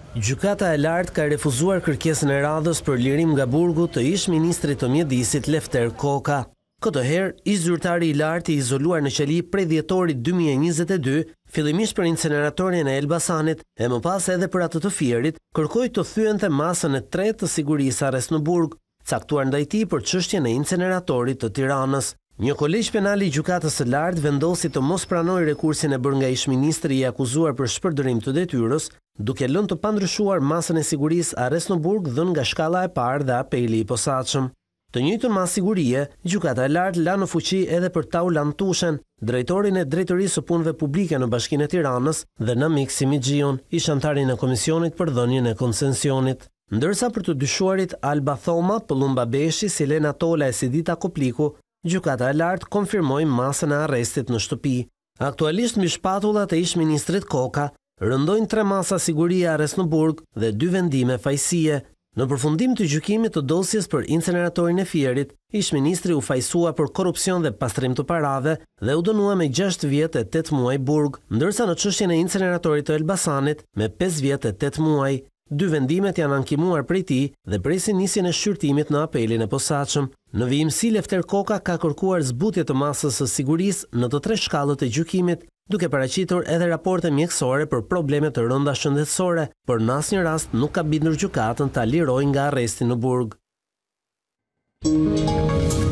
Gjykata e lartë ka refuzuar kërkesën e radhës për lirim nga burgu të ish-ministrit të mjedisit Lefter Koka. Këtë herë, ish-zyrtari i lartë i izoluar në qeli prej dhjetorit 2022, fillimisht për inceneratorin e Elbasanit e më pas edhe për atë të Fierit, kërkoi të thyente masën e tretë të sigurisë arrest në burg, caktuar ndaj tij për çështjen e inceneratorit të Tiranës. Një kolegj penal i gjykatës së lartë vendosi të mos pranojë rekursin e bërë nga ish-ministri i akuzuar për shpërdorim të detyrës, duke lënë të pandryshuar masën e sigurisë arrest në burg dhënë nga shkalla e parë dhe apeli i posaçëm. Të njëjtën masë sigurie, gjykata e lartë la në fuqi edhe për Taulan Tushen, drejtorin e Drejtorisë së Punëve Publike në Bashkinë e Tiranës, dhe Namik Simigjion, ish antarin e Komisionit për dhënien e koncesionit. Ndërsa për të dyshuarit Alba Thoma, Pëllumba Beshi, Silena Tola e Sidita Kopliku, gjykata e lartë konfirmoi masën e arrestit në shtëpi. Aktualisht mbi shpatullat e ish-ministrit Koka rëndojnë 3 masa sigurie arrest në burg dhe 2 vendime fajësie. Në përfundim të gjykimit të dosjes për inceneratorin e Fierit, ish-ministri u fajsua për korrupsion dhe pastrim të parave dhe u dënua me 6 vjet e 8 muaj burg, ndërsa në çështjen e inceneratorit të Elbasanit me 5 vjet e 8 muaj. 2 vendimet janë ankimuar prej tij dhe presin nisjen e shqyrtimit në apelin e posaçëm. Në vijimsi, Lefter Koka ka kërkuar zbutje të masës së sigurisë në të 3 shkallët e gjykimit, duke paraqitur edhe raporte mjekësore për probleme të rënda shëndetësore, por në asnjë rast nuk ka bindur gjykatën ta lirojë nga arresti në burg.